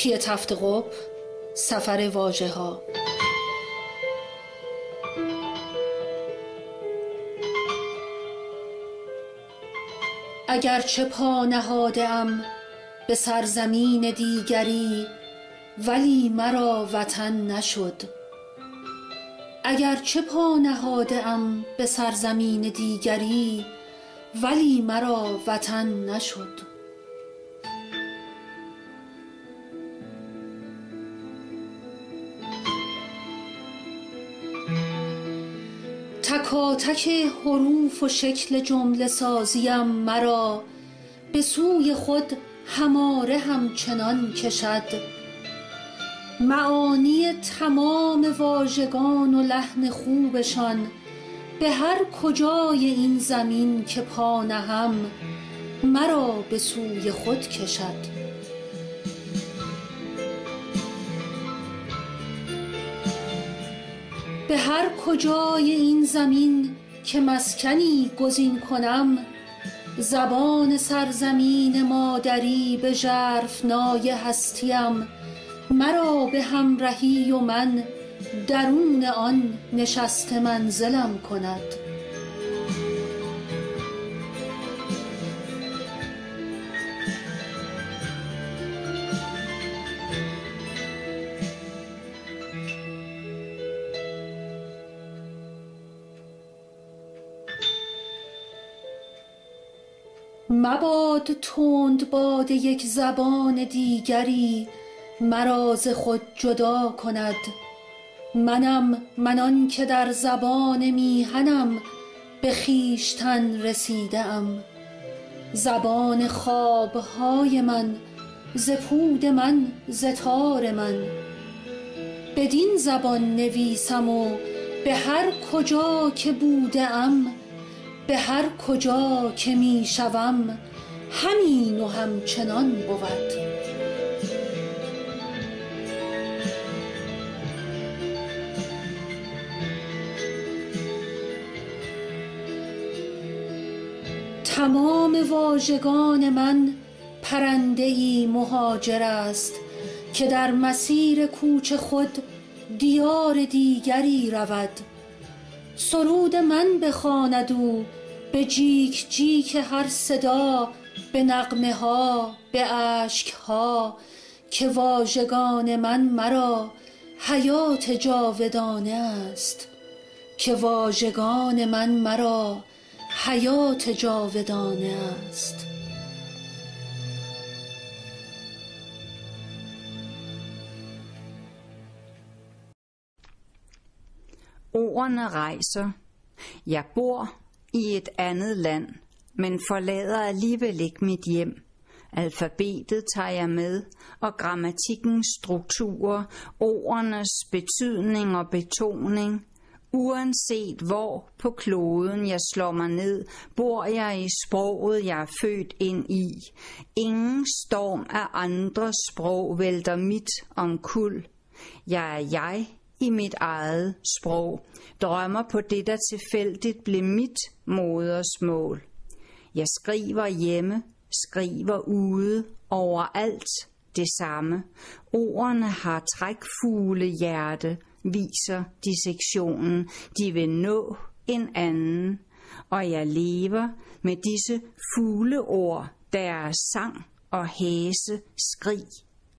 پی تفت قب، سفر واژه ها. اگرچه پا نهاده‌ام به سرزمین دیگری، ولی مرا وطن نشد. اگرچه پا نهاده‌ام به سرزمین دیگری، ولی مرا وطن نشد. تکاتک حروف و شکل جمله سازیم مرا به سوی خود هماره همچنان کشد. معانی تمام واژگان و لحن خوبشان به هر کجای این زمین که پا نهم مرا به سوی خود کشد. به هر کجای این زمین که مسکنی گزین کنم، زبان سرزمین مادری به ژرفنای هستیم مرا به همرهی و من درون آن نشسته منزلم کند. مباد تند باد یک زبان دیگری مرا ز خود جدا کند. من آن که در زبان میهنم به خویشتن رسیده ام. زبان خوابهای من ز پود من ز تار من، بدین زبان نویسم و به هر کجا که بوده ام، به هر کجا که می شوم همین و همچنان بود. تمام واژگان من پرنده‌ای مهاجر است که در مسیر کوچ خود دیار دیگری رود. سرود من بخواند او به جیک جیک هر صدا، به نغمه ها، به اشک ها، که واژگان من مرا حیات جاودانه است. که واژگان من مرا حیات جاودانه است. Ordene rejser. Jeg bor i et andet land, men forlader alligevel ikke mit hjem. Alfabetet tager jeg med, og grammatikkens strukturer, ordenes betydning og betoning. Uanset hvor på kloden jeg slår mig ned, bor jeg i sproget, jeg er født ind i. Ingen storm af andre sprog vælter mit omkuld. Jeg er jeg i mit eget sprog, drømmer på det, der tilfældigt blev mit modersmål. Jeg skriver hjemme, skriver ude, overalt det samme. Ordene har trækfuglehjerte, viser dissektionen, de vil nå en anden. Og jeg lever med disse fugleord, deres sang og hæse skrig.